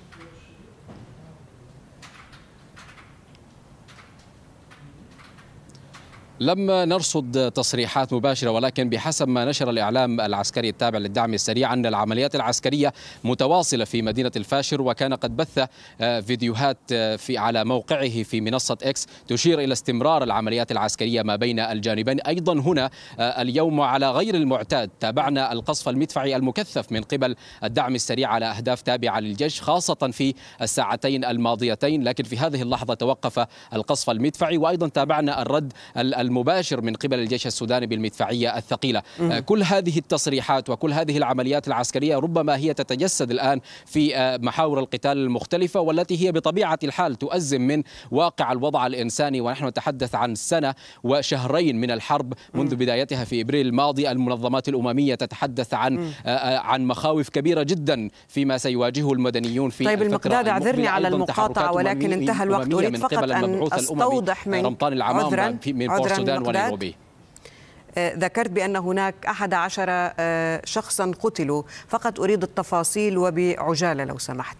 لم نرصد تصريحات مباشرة، ولكن بحسب ما نشر الإعلام العسكري التابع للدعم السريع أن العمليات العسكرية متواصلة في مدينة الفاشر، وكان قد بث فيديوهات على موقعه في منصة إكس تشير إلى استمرار العمليات العسكرية ما بين الجانبين. أيضا هنا اليوم على غير المعتاد تابعنا القصف المدفعي المكثف من قبل الدعم السريع على أهداف تابعة للجيش، خاصة في الساعتين الماضيتين، لكن في هذه اللحظة توقف القصف المدفعي. وأيضا تابعنا الرد المباشر من قبل الجيش السوداني بالمدفعية الثقيلة. كل هذه التصريحات وكل هذه العمليات العسكرية ربما هي تتجسد الآن في محاور القتال المختلفة، والتي هي بطبيعة الحال تؤزم من واقع الوضع الإنساني. ونحن نتحدث عن سنة وشهرين من الحرب منذ بدايتها في إبريل الماضي. المنظمات الأممية تتحدث عن مخاوف كبيرة جدا فيما سيواجهه المدنيون في طيب المقداد، اعذرني على المقاطعة ولكن انتهى الوقت. أريد فقط أن أستوضح من رمطان العمام من السودان ونيروبي. ذكرت بأن هناك 11 شخصا قتلوا، فقط أريد التفاصيل وبعجالة لو سمحت.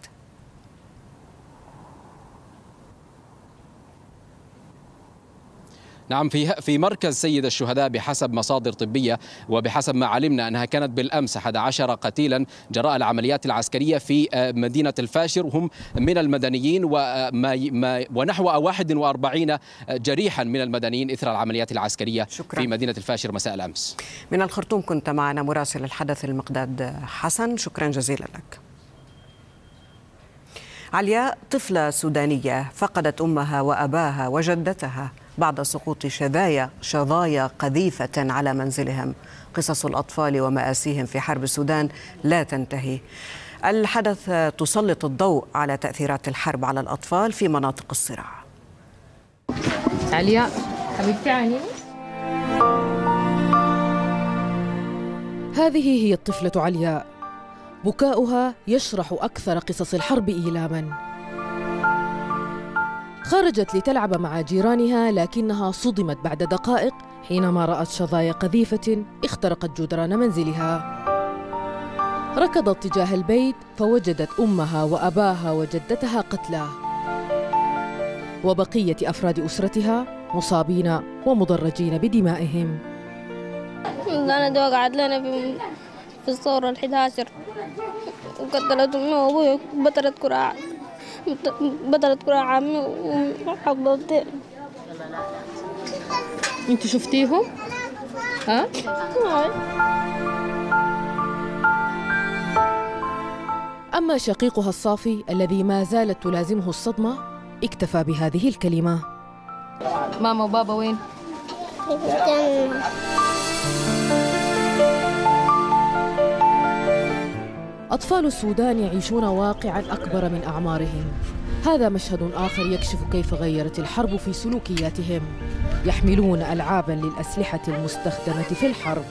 نعم، في مركز سيد الشهداء بحسب مصادر طبية وبحسب ما علمنا أنها كانت بالأمس 11 قتيلا جراء العمليات العسكرية في مدينة الفاشر، هم من المدنيين، ونحو 41 جريحا من المدنيين إثر العمليات العسكرية في مدينة الفاشر مساء الأمس. من الخرطوم كنت معنا مراسل الحدث المقداد حسن، شكرا جزيلا لك. علياء طفلة سودانية فقدت أمها وأباها وجدتها بعد سقوط شظايا قذيفة على منزلهم. قصص الأطفال ومآسيهم في حرب السودان لا تنتهي. الحدث تسلط الضوء على تأثيرات الحرب على الأطفال في مناطق الصراع. علياء حبيبتي عني. هذه هي الطفلة علياء، بكاؤها يشرح أكثر قصص الحرب إيلاما. خرجت لتلعب مع جيرانها، لكنها صدمت بعد دقائق حينما رأت شظايا قذيفة اخترقت جدران منزلها. ركضت تجاه البيت فوجدت أمها وأباها وجدتها قتلى، وبقية أفراد أسرتها مصابين ومضرجين بدمائهم. أنا وقعت لنا في الثورة 11 وقتلت أمي وأبوي بطلت كراع عمي وحضرتي. أنت شفتيهم؟ ها؟ أما شقيقها الصافي الذي ما زالت تلازمه الصدمة اكتفى بهذه الكلمة: ماما وبابا وين؟ أطفال السودان يعيشون واقعاً أكبر من أعمارهم. هذا مشهد آخر يكشف كيف غيرت الحرب في سلوكياتهم. يحملون ألعاباً للأسلحة المستخدمة في الحرب.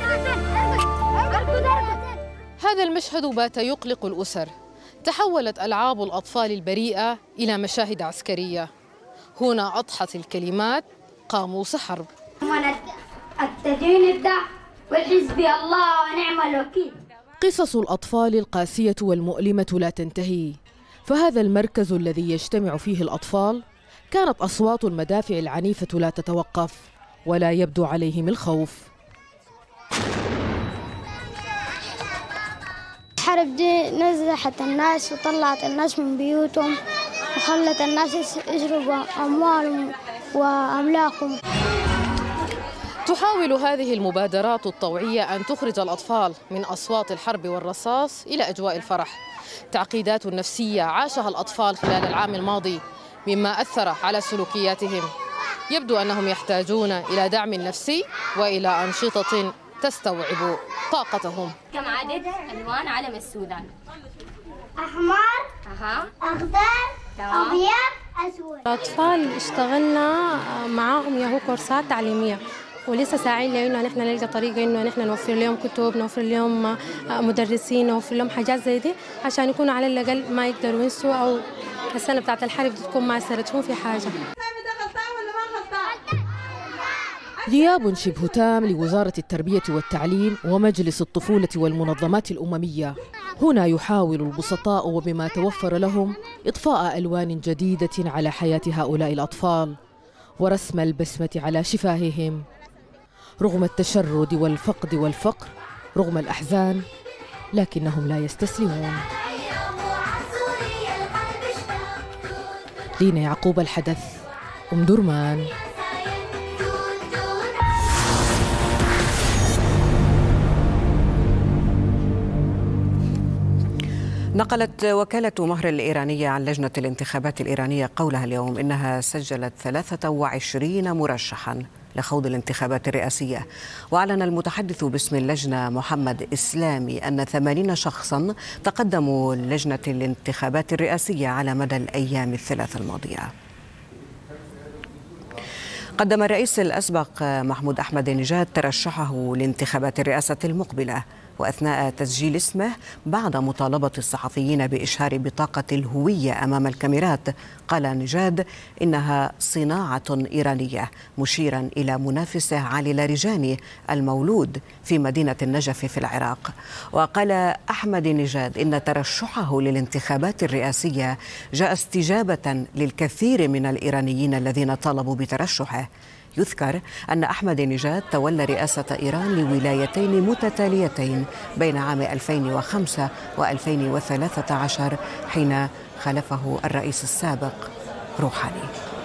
هذا المشهد بات يقلق الأسر. تحولت ألعاب الأطفال البريئة إلى مشاهد عسكرية. هنا أضحت الكلمات قاموس حرب. التدين الدع والحزبي الله ونعم الوكيل. قصص الأطفال القاسية والمؤلمة لا تنتهي، فهذا المركز الذي يجتمع فيه الأطفال كانت أصوات المدافع العنيفة لا تتوقف ولا يبدو عليهم الخوف. الحرب دي نزحت الناس وطلعت الناس من بيوتهم وخلت الناس يشربوا أموالهم وأملاكهم. تحاول هذه المبادرات الطوعية أن تخرج الأطفال من أصوات الحرب والرصاص إلى أجواء الفرح. تعقيدات نفسية عاشها الأطفال خلال العام الماضي مما أثر على سلوكياتهم. يبدو أنهم يحتاجون إلى دعم نفسي وإلى أنشطة تستوعب طاقتهم. كم عدد ألوان علم السودان؟ أحمر، أخضر، أبيض، أسود. الأطفال اشتغلنا معاهم ياهو كورسات تعليمية، ولسه ساعين لأنه نحن نلقى طريقة إنه نحن نوفر لهم كتب، نوفر لهم مدرسين، نوفر لهم حاجات زي دي عشان يكونوا على الأقل ما يقدروا ينسوا أو السنة بتاعت الحرب تكون ما أثرتهم في حاجة. غياب شبه تام لوزارة التربية والتعليم ومجلس الطفولة والمنظمات الأممية. هنا يحاول البسطاء وبما توفر لهم إضفاء ألوان جديدة على حياة هؤلاء الأطفال ورسم البسمة على شفاههم. رغم التشرد والفقد والفقر، رغم الأحزان، لكنهم لا يستسلمون. لينا يعقوب، الحدث، أم درمان. نقلت وكالة مهر الإيرانية عن لجنة الانتخابات الإيرانية قولها اليوم إنها سجلت 23 مرشحاً لخوض الانتخابات الرئاسية. وأعلن المتحدث باسم اللجنة محمد إسلامي أن 80 شخصاً تقدموا لجنة الانتخابات الرئاسية على مدى الأيام الثلاث الماضية. قدم الرئيس الأسبق محمود أحمد نجاد ترشحه لانتخابات الرئاسة المقبلة، وأثناء تسجيل اسمه بعد مطالبة الصحفيين بإشهار بطاقة الهوية أمام الكاميرات، قال نجاد إنها صناعة إيرانية، مشيرا إلى منافسه علي لاریجانی المولود في مدينة النجف في العراق. وقال أحمد نجاد إن ترشحه للانتخابات الرئاسية جاء استجابة للكثير من الإيرانيين الذين طالبوا بترشحه. يذكر أن أحمد نجاد تولى رئاسة إيران لولايتين متتاليتين بين عام 2005 و2013 حين خلفه الرئيس السابق روحاني.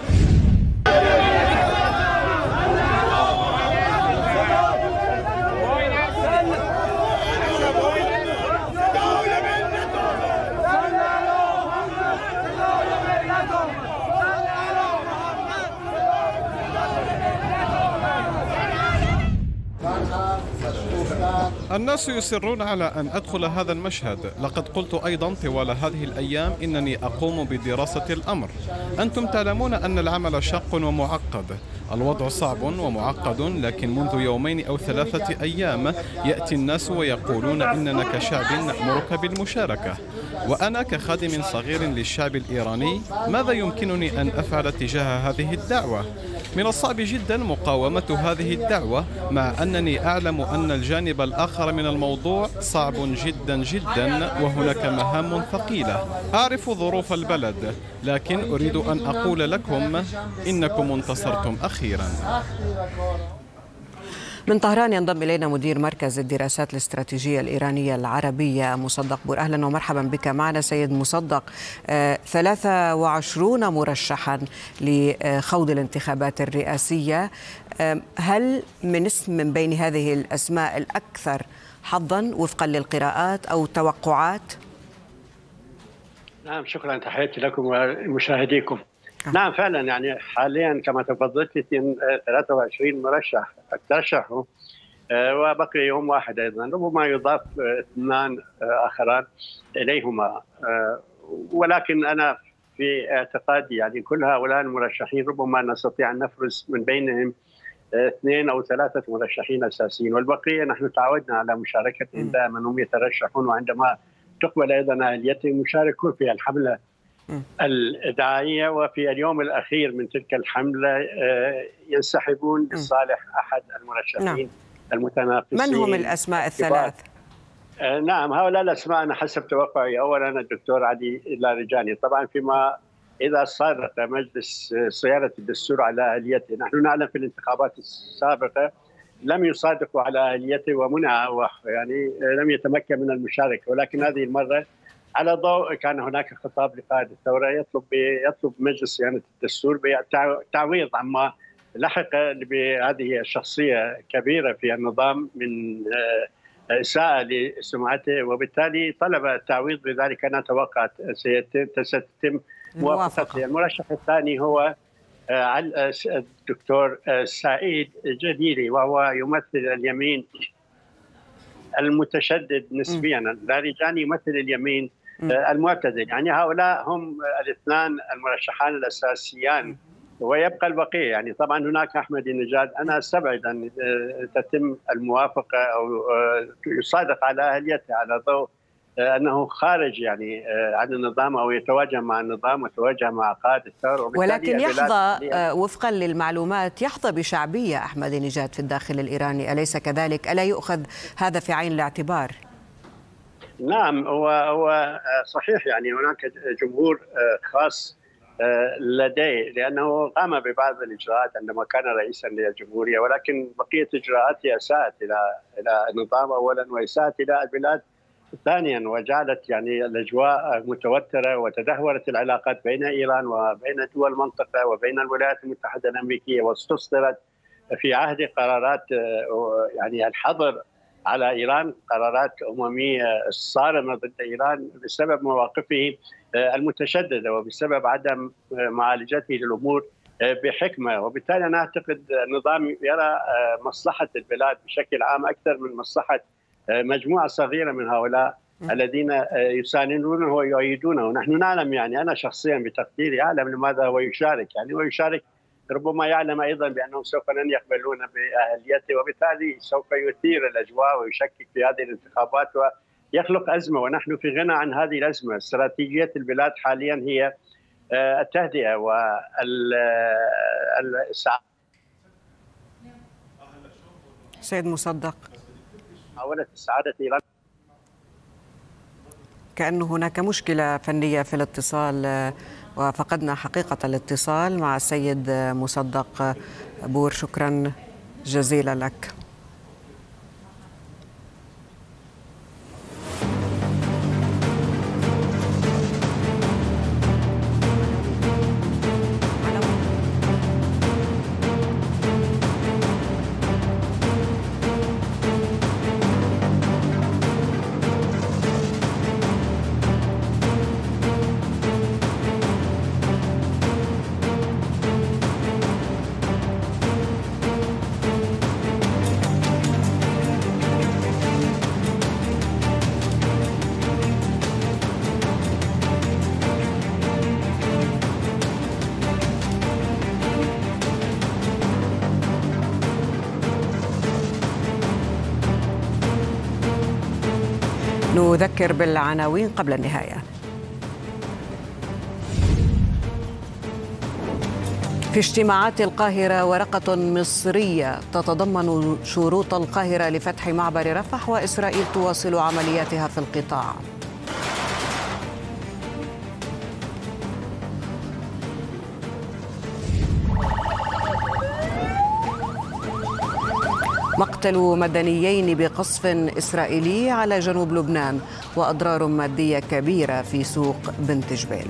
الناس يصرون على أن أدخل هذا المشهد. لقد قلت أيضا طوال هذه الأيام إنني أقوم بدراسة الأمر. أنتم تعلمون أن العمل شاق ومعقد، الوضع صعب ومعقد، لكن منذ يومين أو 3 أيام يأتي الناس ويقولون إننا كشعب نأمرك بالمشاركة. وأنا كخادم صغير للشعب الإيراني ماذا يمكنني أن أفعل تجاه هذه الدعوة؟ من الصعب جدا مقاومة هذه الدعوة، مع أنني أعلم أن الجانب الآخر من الموضوع صعب جدا جدا وهناك مهام ثقيلة. أعرف ظروف البلد، لكن أريد أن أقول لكم إنكم انتصرتم أخيرا. من طهران ينضم إلينا مدير مركز الدراسات الاستراتيجية الإيرانية العربية مصدق بور. أهلا ومرحبا بك معنا سيد مصدق. 23 مرشحا لخوض الانتخابات الرئاسية، هل من اسم من بين هذه الأسماء الأكثر حظا وفقا للقراءات أو توقعات؟ نعم، شكرا، تحياتي لكم ومشاهديكم. نعم فعلا، يعني حاليا كما تفضلت 23 مرشح ترشحوا وبقي يوم واحد ايضا، ربما يضاف 2 آخران اليهما، ولكن انا في اعتقادي يعني كل هؤلاء المرشحين ربما نستطيع أن نفرز من بينهم 2 أو 3 مرشحين أساسيين، والبقية نحن تعودنا على مشاركتهم دائما، هم يترشحون وعندما تقبل أيضا أهليتهم يشاركون في الحملة الدعائية، وفي اليوم الأخير من تلك الحملة ينسحبون لصالح أحد المرشحين المتنافسين. من هم الأسماء الثلاث؟ نعم، هؤلاء الأسماء أنا حسب توقعي أولا الدكتور علي لاریجانی، طبعا فيما إذا صادق مجلس صياغة الدستور على أهليته، نحن نعلم في الانتخابات السابقة لم يصادقوا على أهليته ومنع يعني لم يتمكن من المشاركة، ولكن هذه المرة على ضوء كان هناك خطاب لقائد الثورة يطلب مجلس صيانة الدستور بتعويض عما لحق بهذه الشخصية كبيرة في النظام من إساءة لسمعته، وبالتالي طلب التعويض، بذلك أنا توقعت ستتم موافقته. المرشح الثاني هو الدكتور سعيد جديري، وهو يمثل اليمين المتشدد نسبيا. لاریجانی يمثل اليمين المعتدل، يعني هؤلاء هم الاثنان المرشحان الأساسيان، ويبقى البقية. يعني طبعا هناك أحمد النجاد، أنا أستبعد أن تتم الموافقة أو يصادق على أهليته على ضوء أنه خارج يعني عن النظام أو يتواجه مع النظام ويتواجه مع قائد الثورة، ولكن يحظى وفقا للمعلومات يحظى بشعبية أحمد النجاد في الداخل الإيراني، أليس كذلك؟ ألا يؤخذ هذا في عين الاعتبار؟ نعم، هو صحيح، يعني هناك جمهور خاص لديه لأنه قام ببعض الإجراءات عندما كان رئيسا للجمهورية، ولكن بقية إجراءاته أساءت إلى النظام أولا وأساءت إلى البلاد ثانيا، وجعلت يعني الأجواء متوترة، وتدهورت العلاقات بين إيران وبين دول المنطقة وبين الولايات المتحدة الأمريكية، واستصدرت في عهد قرارات يعني الحظر على إيران، قرارات أممية صارمة ضد إيران بسبب مواقفه المتشددة وبسبب عدم معالجته للأمور بحكمة. وبالتالي أنا أعتقد النظام يرى مصلحة البلاد بشكل عام أكثر من مصلحة مجموعة صغيرة من هؤلاء الذين يساندونه ويؤيدونه. نحن نعلم، يعني أنا شخصيا بتقديري أعلم لماذا هو يشارك، يعني هو يشارك ربما يعلم أيضا بأنهم سوف لن يقبلون بأهليته، وبالتالي سوف يثير الأجواء ويشكك في هذه الانتخابات ويخلق أزمة، ونحن في غنى عن هذه الأزمة. استراتيجية البلاد حاليا هي التهدئة والسعادة. سيد مصدق، محاولة السعادة إيران. كأن هناك مشكلة فنية في الاتصال، وفقدنا حقيقة الاتصال مع السيد مصدق بور. شكرا جزيلا لك. نذكر بالعناوين قبل النهاية. في اجتماعات القاهرة ورقة مصرية تتضمن شروط القاهرة لفتح معبر رفح، وإسرائيل تواصل عملياتها في القطاع. مقتل مدنيين بقصف إسرائيلي على جنوب لبنان، وأضرار مادية كبيرة في سوق بنت جبيل.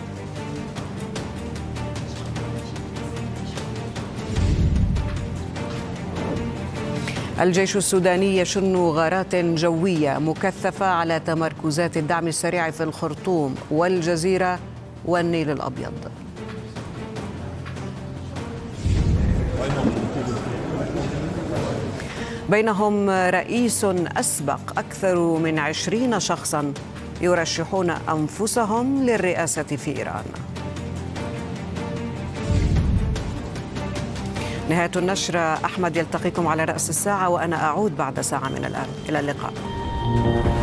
الجيش السوداني يشن غارات جوية مكثفة على تمركزات الدعم السريع في الخرطوم والجزيرة والنيل الأبيض. بينهم رئيس أسبق، أكثر من 20 شخصا يرشحون أنفسهم للرئاسة في إيران. نهاية النشرة. أحمد يلتقيكم على رأس الساعة وأنا أعود بعد ساعة من الآن. إلى اللقاء.